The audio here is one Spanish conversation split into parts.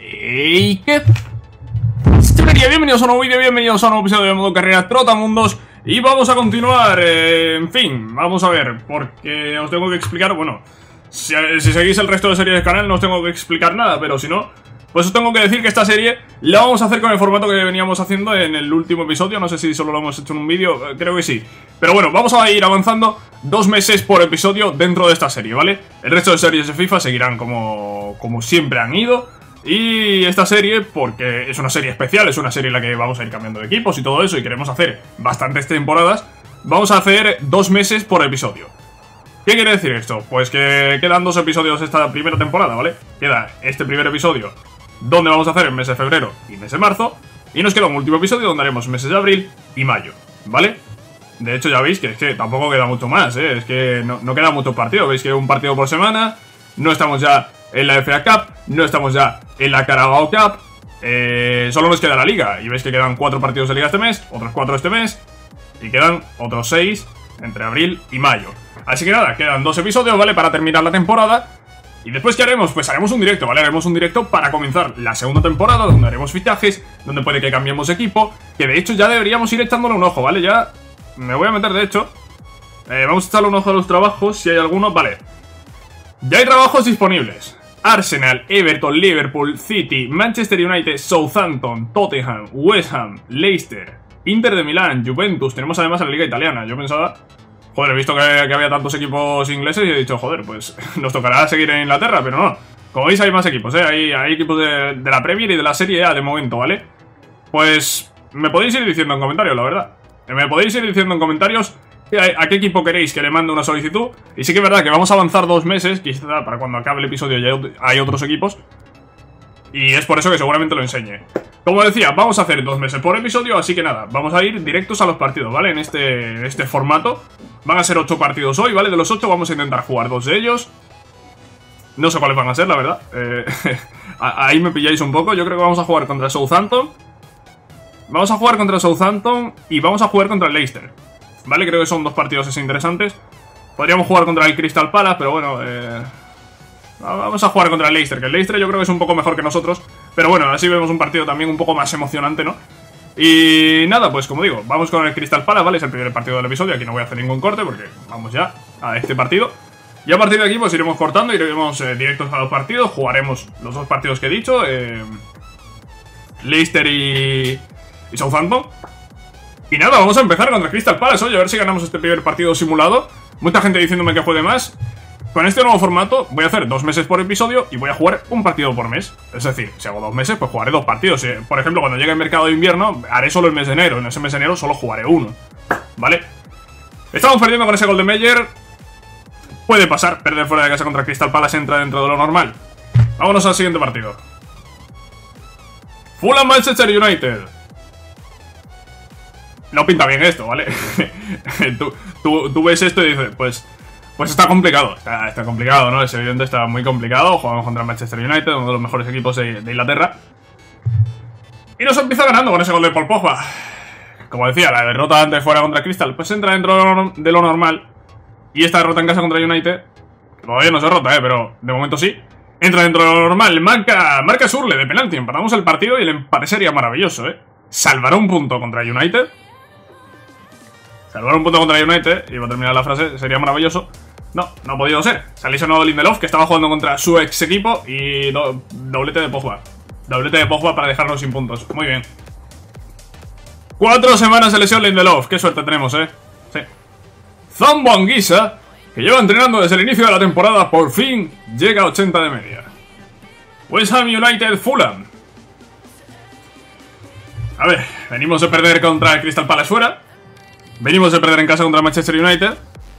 ¿Y qué? Bienvenidos a un nuevo vídeo, bienvenidos a un nuevo episodio de Modo Carrera Trotamundos. Y vamos a continuar, en fin, vamos a ver, porque os tengo que explicar, bueno, si seguís el resto de series del canal no os tengo que explicar nada, pero si no, pues os tengo que decir que esta serie la vamos a hacer con el formato que veníamos haciendo en el último episodio. No sé si solo lo hemos hecho en un vídeo, creo que sí. Pero bueno, vamos a ir avanzando 2 meses por episodio dentro de esta serie, ¿vale? El resto de series de FIFA seguirán como siempre han ido. Y esta serie, porque es una serie especial, es una serie en la que vamos a ir cambiando de equipos y todo eso, y queremos hacer bastantes temporadas, vamos a hacer 2 meses por episodio. ¿Qué quiere decir esto? Pues que quedan 2 episodios esta primera temporada, ¿vale? Queda este primer episodio, donde vamos a hacer el mes de febrero y mes de marzo, y nos queda un último episodio donde haremos meses de abril y mayo, ¿vale? De hecho ya veis que es que tampoco queda mucho más, ¿eh? Es que no queda mucho partido, veis que un partido por semana, no estamos ya en la FA Cup, no estamos ya en la Carabao Cup, solo nos queda la Liga, y veis que quedan 4 partidos de Liga este mes, otros 4 este mes, y quedan otros 6 entre abril y mayo. Así que nada, quedan 2 episodios, ¿vale? Para terminar la temporada. Y después, ¿qué haremos? Pues haremos un directo, ¿vale? Haremos un directo para comenzar la segunda temporada, donde haremos fichajes, donde puede que cambiemos equipo, que de hecho ya deberíamos ir echándole un ojo, ¿vale? Ya me voy a meter, de hecho, vamos a echarle un ojo a los trabajos, si hay alguno, vale. Ya hay trabajos disponibles. Arsenal, Everton, Liverpool, City, Manchester United, Southampton, Tottenham, West Ham, Leicester, Inter de Milán, Juventus. Tenemos además a la Liga Italiana. Yo pensaba, joder, he visto que había tantos equipos ingleses y he dicho, joder, pues nos tocará seguir en Inglaterra, pero no. Como veis hay más equipos, hay equipos de la Premier y de la Serie A de momento, ¿vale? Pues me podéis ir diciendo en comentarios, la verdad. Me podéis ir diciendo en comentarios a qué equipo queréis que le mande una solicitud. Y sí que es verdad que vamos a avanzar 2 meses, quizá para cuando acabe el episodio ya hay otros equipos, y es por eso que seguramente lo enseñe. Como decía, vamos a hacer 2 meses por episodio, así que nada, vamos a ir directos a los partidos, ¿vale? En este formato van a ser 8 partidos hoy, ¿vale? De los 8 vamos a intentar jugar 2 de ellos. No sé cuáles van a ser, la verdad. Ahí me pilláis un poco. Yo creo que vamos a jugar contra Southampton. Vamos a jugar contra Southampton y vamos a jugar contra el Leicester, ¿vale? Creo que son 2 partidos así interesantes. Podríamos jugar contra el Crystal Palace, pero bueno, vamos a jugar contra el Leicester, que el Leicester yo creo que es un poco mejor que nosotros. Pero bueno, así vemos un partido también un poco más emocionante, ¿no? Y nada, pues como digo, vamos con el Crystal Palace, ¿vale? Es el primer partido del episodio, aquí no voy a hacer ningún corte porque vamos ya a este partido. Y a partir de aquí pues iremos cortando, iremos directos a los partidos, jugaremos los 2 partidos que he dicho, Leicester y Southampton. Y nada, vamos a empezar contra Crystal Palace. Oye, a ver si ganamos este primer partido simulado. Mucha gente diciéndome que juegue más. Con este nuevo formato voy a hacer 2 meses por episodio y voy a jugar un partido por mes. Es decir, si hago 2 meses, pues jugaré 2 partidos. Por ejemplo, cuando llegue el mercado de invierno, haré solo el mes de enero. En ese mes de enero solo jugaré 1, ¿vale? Estamos perdiendo con ese gol de Meyer. Puede pasar, perder fuera de casa contra Crystal Palace entra dentro de lo normal. Vámonos al siguiente partido. Fulham Manchester United. No pinta bien esto, ¿vale? tú ves esto y dices, pues está complicado. Está complicado, ¿no? Es evidente, está muy complicado. Jugamos contra Manchester United, uno de los mejores equipos de Inglaterra. Y nos empieza ganando con ese gol de Paul Pogba. Como decía, la derrota antes fuera contra Crystal, pues entra dentro de lo normal. Y esta derrota en casa contra United, todavía no se derrota, pero de momento sí. Entra dentro de lo normal, marca Surle de penalti. Empatamos el partido y el empate sería maravilloso, ¿eh? Salvará un punto contra United. Salvar un punto contra United, y va a terminar la frase, sería maravilloso. No ha podido ser. Se ha lesionado Lindelof, que estaba jugando contra su ex equipo, y doblete de Pogba. Doblete de Pogba para dejarnos sin puntos. Muy bien. 4 semanas de lesión Lindelof. Qué suerte tenemos, Sí. Zambo Anguissa, que lleva entrenando desde el inicio de la temporada, por fin llega a 80 de media. West Ham United Fulham. A ver, venimos de perder contra el Crystal Palace fuera. Venimos de perder en casa contra Manchester United.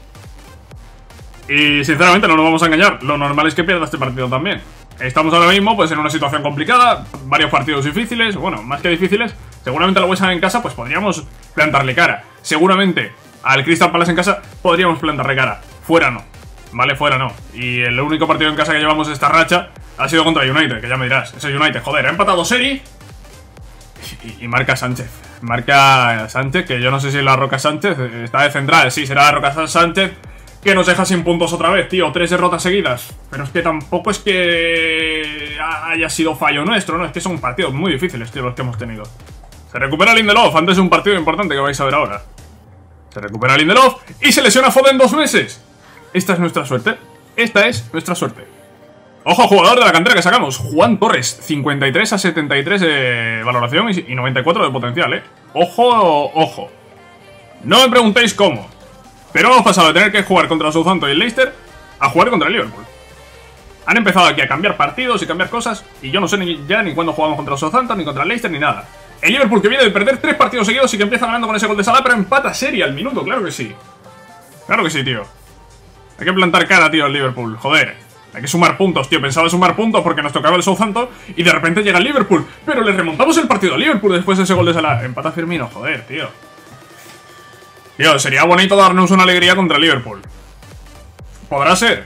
Y sinceramente no nos vamos a engañar, lo normal es que pierda este partido también. Estamos ahora mismo pues en una situación complicada, varios partidos difíciles, bueno, más que difíciles. Seguramente al West Ham en casa pues podríamos plantarle cara. Seguramente al Crystal Palace en casa podríamos plantarle cara. Fuera no, ¿vale? Fuera no. Y el único partido en casa que llevamos esta racha ha sido contra United, que ya me dirás, ese United, joder, ha empatado serie. Y marca Sánchez. Marca Sánchez, que yo no sé si es la Roca Sánchez. Está de central, sí, será la Roca Sánchez. Que nos deja sin puntos otra vez, tío. 3 derrotas seguidas. Pero es que tampoco es que haya sido fallo nuestro, ¿no? Es que son partidos muy difíciles, tío, los que hemos tenido. Se recupera Lindelof antes de un partido importante que vais a ver ahora. Se recupera Lindelof y se lesiona Foden 2 meses. Esta es nuestra suerte. Esta es nuestra suerte. Ojo, jugador de la cantera que sacamos. Juan Torres, 53 a 73 de valoración y 94 de potencial, ¿eh? Ojo, ojo. No me preguntéis cómo, pero hemos pasado de tener que jugar contra el Southampton y el Leicester a jugar contra el Liverpool. Han empezado aquí a cambiar partidos y cambiar cosas y yo no sé ni cuándo jugamos contra el Southampton, ni contra el Leicester, ni nada. El Liverpool que viene de perder 3 partidos seguidos y que empieza ganando con ese gol de Salah, pero empata serie al minuto, claro que sí. Claro que sí, tío. Hay que plantar cara, tío, al Liverpool, joder. Hay que sumar puntos, tío. Pensaba sumar puntos porque nos tocaba el Southampton y de repente llega el Liverpool. Pero le remontamos el partido al Liverpool después de ese gol de Salah. Empata Firmino, joder, tío. Tío, sería bonito darnos una alegría contra el Liverpool. ¿Podrá ser?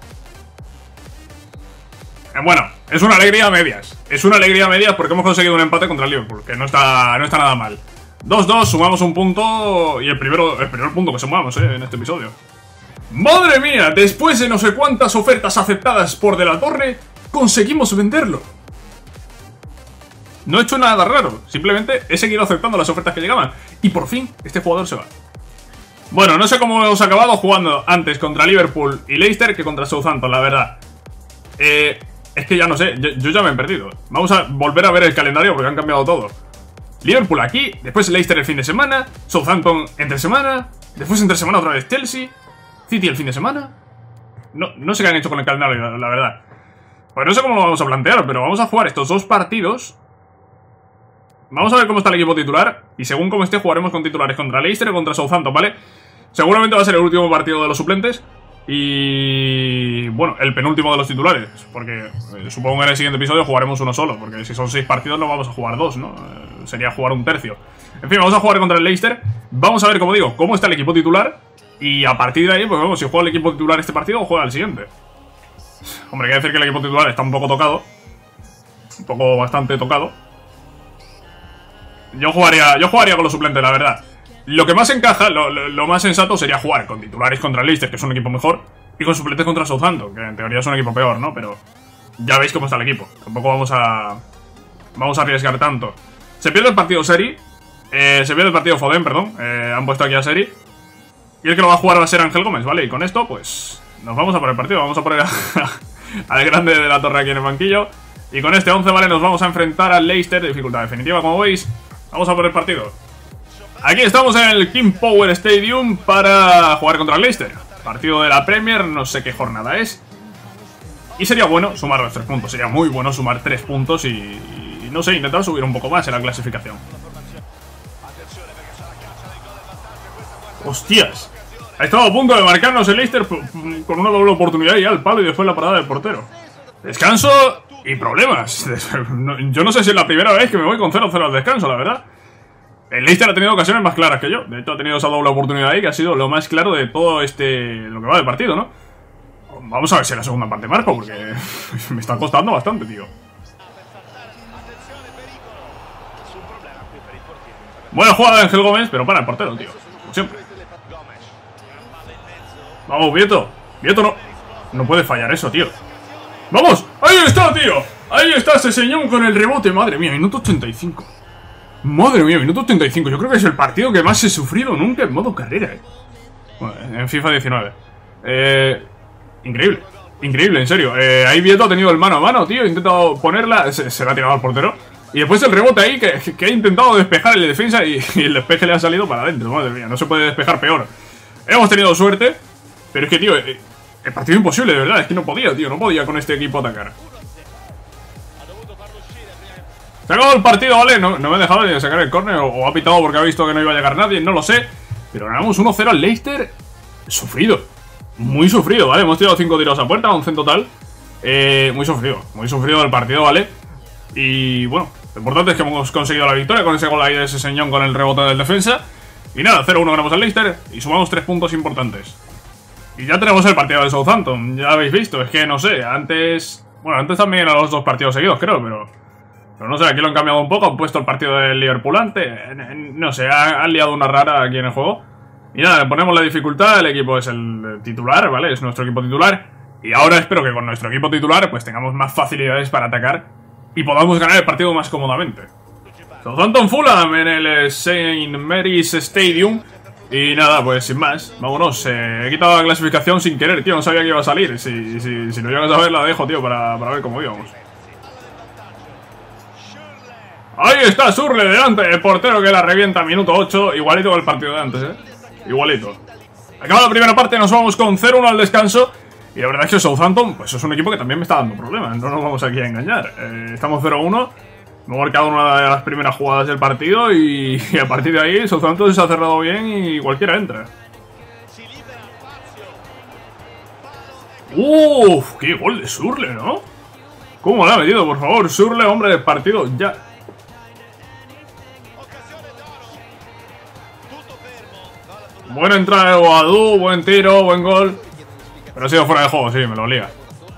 Bueno, es una alegría a medias. Es una alegría a medias porque hemos conseguido un empate contra el Liverpool, que no está nada mal. 2-2, sumamos un punto y el primer punto que sumamos, en este episodio. ¡Madre mía! Después de no sé cuántas ofertas aceptadas por De la Torre, conseguimos venderlo. No he hecho nada raro, simplemente he seguido aceptando las ofertas que llegaban. Y por fin, este jugador se va. Bueno, no sé cómo hemos acabado jugando antes contra Liverpool y Leicester que contra Southampton, la verdad. Es que ya no sé, yo ya me he perdido. Vamos a volver a ver el calendario porque han cambiado todo. Liverpool aquí, después Leicester el fin de semana, Southampton entre semana, después entre semana otra vez Chelsea, City el fin de semana. No sé qué han hecho con el calendario, la verdad. Pues no sé cómo lo vamos a plantear, pero vamos a jugar estos 2 partidos. Vamos a ver cómo está el equipo titular y según cómo esté jugaremos con titulares contra Leicester o contra Southampton, ¿vale? Seguramente va a ser el último partido de los suplentes y... bueno, el penúltimo de los titulares, porque supongo que en el siguiente episodio jugaremos uno solo, porque si son 6 partidos no vamos a jugar 2, ¿no? Sería jugar un tercio. En fin, vamos a jugar contra el Leicester. Vamos a ver, como digo, cómo está el equipo titular y a partir de ahí, pues vemos si juega el equipo titular este partido o juega el siguiente. Hombre, hay que decir que el equipo titular está un poco tocado. Un poco bastante tocado. Yo jugaría con los suplentes, la verdad. Lo que más encaja, lo más sensato sería jugar con titulares contra el Leicester, que es un equipo mejor, y con suplentes contra Southampton, que en teoría es un equipo peor, ¿no? Pero ya veis cómo está el equipo. Tampoco vamos a arriesgar tanto. Se pierde el partido Seri. Se pierde el partido Foden, perdón. Han puesto aquí a Seri. Y el que lo va a jugar va a ser Ángel Gómez, ¿vale? Y con esto, pues, nos vamos a por el partido. Vamos a poner al grande de la Torre aquí en el banquillo. Y con este 11, ¿vale? Nos vamos a enfrentar al Leicester. Dificultad definitiva, como veis. Vamos a por el partido. Aquí estamos en el King Power Stadium para jugar contra el Leicester. Partido de la Premier, no sé qué jornada es. Y sería bueno sumar los 3 puntos. Sería muy bueno sumar 3 puntos y no sé, intentar subir un poco más en la clasificación. ¡Hostias! Ha estado a punto de marcarnos el Leicester con una doble oportunidad y al palo y después la parada del portero. Descanso y problemas. Yo no sé si es la primera vez que me voy con 0-0 al descanso, la verdad. El Leicester ha tenido ocasiones más claras que yo. De hecho, ha tenido esa doble oportunidad ahí que ha sido lo más claro de todo lo que va del partido, ¿no? Vamos a ver si en la segunda parte marco, porque me está costando bastante, tío. Buena jugada de Ángel Gómez, pero para el portero, tío. Como siempre. Vamos, Vieto. Vieto no puede fallar eso, tío. ¡Vamos! ¡Ahí está, tío! Ahí está ese señor con el rebote. Madre mía, minuto 85. Madre mía, minuto 85. Yo creo que es el partido que más he sufrido nunca en modo carrera, Bueno, en FIFA 19. Increíble. Increíble, en serio. Ahí Vieto ha tenido el mano a mano, tío. Ha intentado ponerla. Se la ha tirado al portero. Y después el rebote ahí que ha intentado despejar el defensa y el despeje le ha salido para adentro. Madre mía, no se puede despejar peor. Hemos tenido suerte. Pero es que, tío, el partido imposible, de verdad. Es que no podía, tío. No podía con este equipo atacar. Se ha acabado el partido, ¿vale? No me ha dejado ni de sacar el córner o ha pitado porque ha visto que no iba a llegar nadie. No lo sé. Pero ganamos 1-0 al Leicester. Sufrido. Muy sufrido, ¿vale? Hemos tirado 5 tiros a puerta, 11 en total. Muy sufrido el partido, ¿vale? Y bueno, lo importante es que hemos conseguido la victoria con ese gol ahí de ese señor con el rebote del defensa. Y nada, 0-1 ganamos al Leicester y sumamos 3 puntos importantes. Y ya tenemos el partido de Southampton, ya habéis visto, es que no sé, antes... Bueno, antes también eran los 2 partidos seguidos, creo, pero no sé, aquí lo han cambiado un poco, han puesto el partido del Liverpool antes, no sé, han liado una rara aquí en el juego. Y nada, le ponemos la dificultad, el equipo es el titular, ¿vale? Es nuestro equipo titular. Y ahora espero que con nuestro equipo titular pues tengamos más facilidades para atacar y podamos ganar el partido más cómodamente. Southampton Fulham en el St. Mary's Stadium. Y nada, pues sin más, vámonos. He quitado la clasificación sin querer, tío, no sabía que iba a salir. Si lo llegas a ver la dejo, tío, para ver cómo íbamos. Ahí está Surle delante, el portero que la revienta, minuto 8. Igualito que el partido de antes, igualito. Acaba la primera parte, nos vamos con 0-1 al descanso. Y la verdad es que Southampton, pues es un equipo que también me está dando problemas. No nos vamos aquí a engañar. Estamos 0-1. Me he marcado una de las primeras jugadas del partido. Y a partir de ahí Southampton se ha cerrado bien y cualquiera entra. ¡Uf! ¡Qué gol de Surle!, ¿no? ¿Cómo lo ha metido, por favor? Surle, hombre del partido, ya. Buena entrada de Boadú, buen tiro, buen gol. Pero ha sido fuera de juego, sí, me lo olía.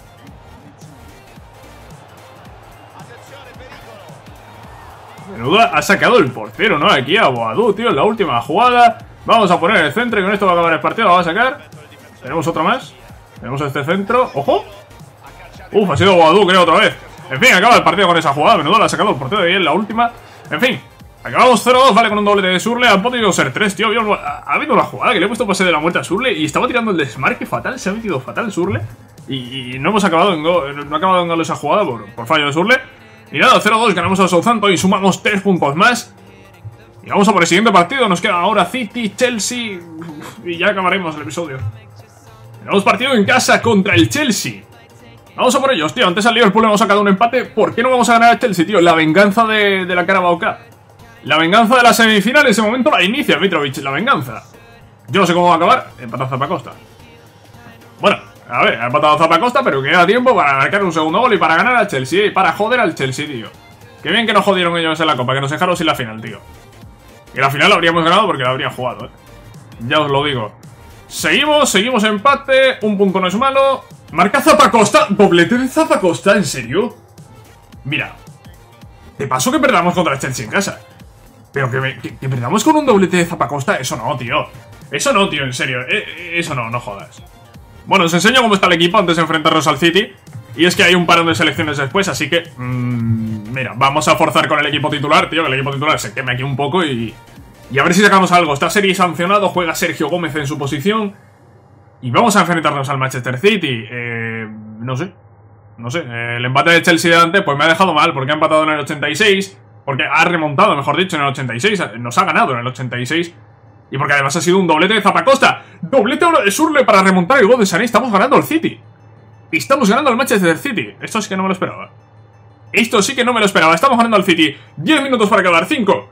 Menuda ha sacado el portero, ¿no? Aquí a Boadú, tío, en la última jugada. Vamos a poner el centro y con esto va a acabar el partido, lo va a sacar. Tenemos otro más. Tenemos este centro. ¡Ojo! Uf, ha sido Boadú, creo, otra vez. En fin, acaba el partido con esa jugada. Menuda la ha sacado el portero de ahí en la última. En fin. Acabamos 0-2, vale, con un doblete de Surle. Han podido ser 3, tío. Ha habido una jugada que le he puesto pase de la muerte a Surle y estaba tirando el desmarque fatal. Se ha metido fatal Surle. Y no hemos acabado en gol. No ha acabado en gol esa jugada por fallo de Surle. Y nada, 0-2, ganamos a Southampton y sumamos 3 puntos más. Y vamos a por el siguiente partido. Nos queda ahora City, Chelsea. Y ya acabaremos el episodio. Tenemos partido en casa contra el Chelsea. Vamos a por ellos, tío. Antes al Liverpool hemos sacado un empate. ¿Por qué no vamos a ganar al Chelsea, tío? La venganza de la Carabao Cup. La venganza de la semifinal, en ese momento la inicia Mitrovic, la venganza. Yo no sé cómo va a acabar, empatado Zappacosta. Bueno, a ver, ha empatado Zappacosta, pero queda tiempo para marcar un segundo gol y para ganar al Chelsea, y para joder al Chelsea, tío. Qué bien que nos jodieron ellos en la Copa, que nos dejaron sin la final, tío. Y la final la habríamos ganado porque la habrían jugado, ya os lo digo. Seguimos empate, un punto no es malo. Marca Zappacosta, doblete de Zappacosta, ¿en serio? Mira, te paso que perdamos contra el Chelsea en casa. Pero que perdamos con un doblete de Zappacosta, eso no, tío. Eso no, tío, en serio. Eso no jodas. Bueno, os enseño cómo está el equipo antes de enfrentarnos al City. Y es que hay un parón de selecciones después, así que... mira, vamos a forzar con el equipo titular, tío. Que el equipo titular se queme aquí un poco y a ver si sacamos algo. Está Seri sancionado, juega Sergio Gómez en su posición. Y vamos a enfrentarnos al Manchester City. No sé. El empate de Chelsea de antes pues me ha dejado mal, porque ha empatado en el 86... Porque ha remontado, mejor dicho, en el 86. Nos ha ganado en el 86. Y porque además ha sido un doblete de Zappacosta. Doblete ahora de Surle para remontar el gol de Sané. Estamos ganando al City. Estamos ganando al Manchester City. Esto sí que no me lo esperaba. Estamos ganando al City. 10 minutos para acabar. 5.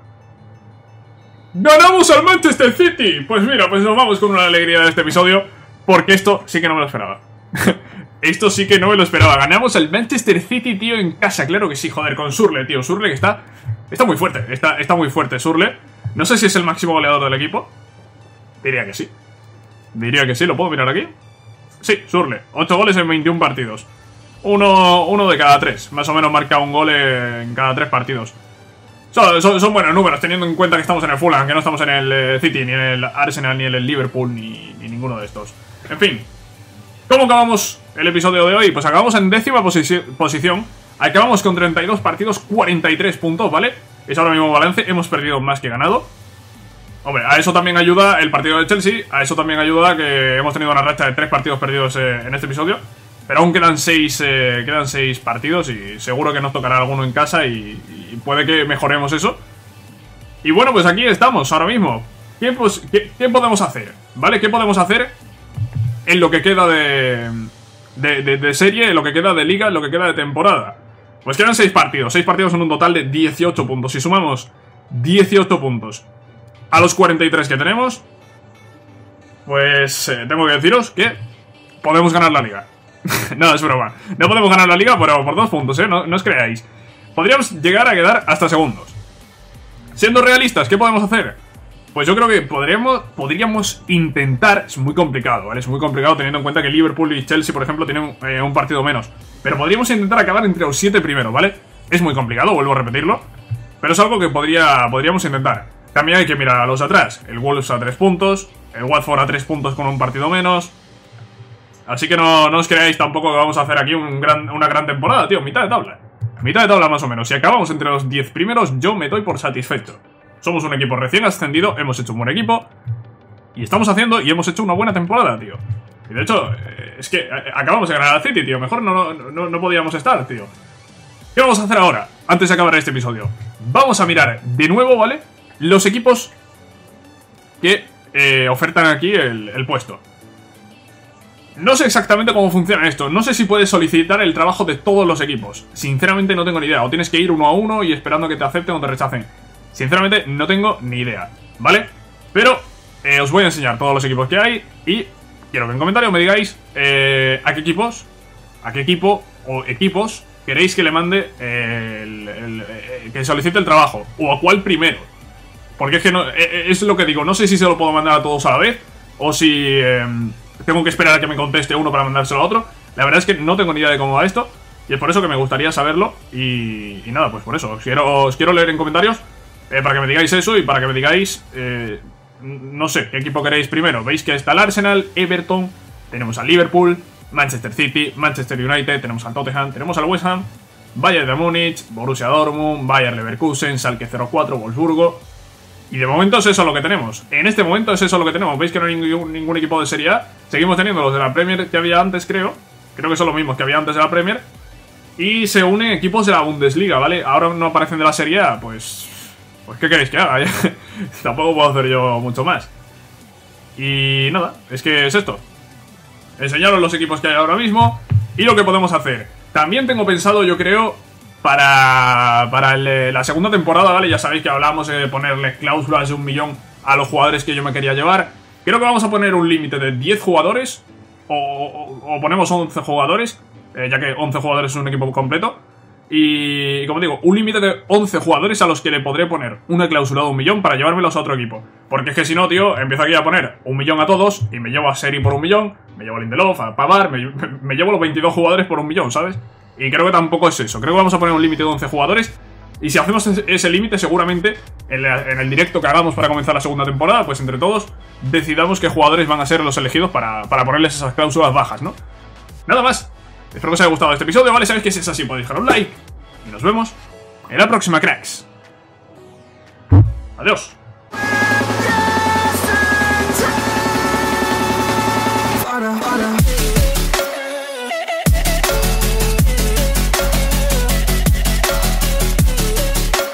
¡Ganamos al Manchester City! Pues mira, pues nos vamos con una alegría de este episodio. Porque esto sí que no me lo esperaba. Esto sí que no me lo esperaba. Ganamos al Manchester City, tío, en casa. Claro que sí, joder, con Surle, tío. Surle que está muy fuerte. Está muy fuerte Surle. No sé si es el máximo goleador del equipo. Diría que sí. ¿Lo puedo mirar aquí? Sí, Surle. 8 goles en 21 partidos. Uno de cada 3. Más o menos marca un gol en cada 3 partidos. Son buenos números, teniendo en cuenta que estamos en el Fulham, que no estamos en el City, ni en el Arsenal, ni en el Liverpool, ni ninguno de estos. En fin. ¿Cómo acabamos el episodio de hoy? Pues acabamos en 10ª posición. Acabamos con 32 partidos, 43 puntos, ¿vale? Es ahora mismo balance, hemos perdido más que ganado. Hombre, a eso también ayuda el partido de Chelsea. A eso también ayuda que hemos tenido una racha de 3 partidos perdidos en este episodio. Pero aún quedan 6 partidos y seguro que nos tocará alguno en casa y puede que mejoremos eso. Y bueno, pues aquí estamos ahora mismo. ¿Qué podemos hacer? ¿Vale? ¿Qué podemos hacer en lo que queda de serie, en lo que queda de liga, en lo que queda de temporada? Pues quedan 6 partidos. 6 partidos son un total de 18 puntos. Si sumamos 18 puntos a los 43 que tenemos, pues tengo que deciros que podemos ganar la liga. No, es broma. No podemos ganar la liga, pero por 2 puntos, no os creáis. Podríamos llegar a quedar hasta segundos. Siendo realistas, ¿qué podemos hacer? Pues yo creo que podríamos intentar. Es muy complicado, ¿vale? Es muy complicado teniendo en cuenta que Liverpool y Chelsea, por ejemplo, tienen un partido menos. Pero podríamos intentar acabar entre los 7 primeros, ¿vale? Es muy complicado, vuelvo a repetirlo, pero es algo que podríamos intentar. También hay que mirar a los de atrás. El Wolves a 3 puntos, el Watford a 3 puntos con un partido menos. Así que no os creáis tampoco que vamos a hacer aquí una gran temporada, tío. Mitad de tabla. Mitad de tabla más o menos. Si acabamos entre los 10 primeros, yo me doy por satisfecho. Somos un equipo recién ascendido, hemos hecho un buen equipo. Y estamos haciendo y hemos hecho una buena temporada, tío. Y de hecho, es que acabamos de ganar al City, tío. Mejor no podíamos estar, tío. ¿Qué vamos a hacer ahora? Antes de acabar este episodio. Vamos a mirar de nuevo, ¿vale? Los equipos que ofertan aquí el puesto. No sé exactamente cómo funciona esto. No sé si puedes solicitar el trabajo de todos los equipos. Sinceramente no tengo ni idea. O tienes que ir uno a uno y esperando que te acepten o te rechacen. Sinceramente no tengo ni idea, ¿vale? Pero os voy a enseñar todos los equipos que hay. Y quiero que en comentarios me digáis a qué equipo o equipos queréis que le mande que solicite el trabajo. O a cuál primero. Porque es que no, es lo que digo. No sé si se lo puedo mandar a todos a la vez. O si tengo que esperar a que me conteste uno para mandárselo a otro. La verdad es que no tengo ni idea de cómo va esto. Y es por eso que me gustaría saberlo. Y nada, pues por eso os quiero leer en comentarios para que me digáis eso y para que me digáis no sé, qué equipo queréis primero. Veis que está el Arsenal, Everton, tenemos al Liverpool, Manchester City, Manchester United, tenemos al Tottenham, tenemos al West Ham, Bayern de Múnich, Borussia Dortmund, Bayer Leverkusen, Schalke 04, Wolfsburgo. Y de momento es eso lo que tenemos. En este momento es eso lo que tenemos. Veis que no hay ningún equipo de Serie A. Seguimos teniendo los de la Premier que había antes, creo. Creo que son los mismos que había antes de la Premier. Y se unen equipos de la Bundesliga, ¿vale? Ahora no aparecen de la Serie A, pues ¿qué queréis que haga? Tampoco puedo hacer yo mucho más. Y nada, es que es esto. Enseñaros los equipos que hay ahora mismo y lo que podemos hacer. También tengo pensado, yo creo, para la segunda temporada, ¿vale? Ya sabéis que hablábamos de ponerles cláusulas de 1 millón a los jugadores que yo me quería llevar. Creo que vamos a poner un límite de 10 jugadores o ponemos 11 jugadores, ya que 11 jugadores es un equipo completo. Y como digo, un límite de 11 jugadores a los que le podré poner una cláusula de 1 millón para llevármelos a otro equipo. Porque es que si no, tío, empiezo aquí a poner 1 millón a todos y me llevo a Seri por 1 millón, me llevo a Lindelof, a Pavard, me llevo los 22 jugadores por 1 millón, ¿sabes? Y creo que tampoco es eso. Creo que vamos a poner un límite de 11 jugadores. Y si hacemos ese límite, seguramente en el directo que hagamos para comenzar la segunda temporada, pues entre todos decidamos qué jugadores van a ser los elegidos para ponerles esas cláusulas bajas, ¿no? Nada más. Espero que os haya gustado este episodio, ¿vale? Sabéis que si es así podéis dejar un like. Y nos vemos en la próxima, cracks. Adiós.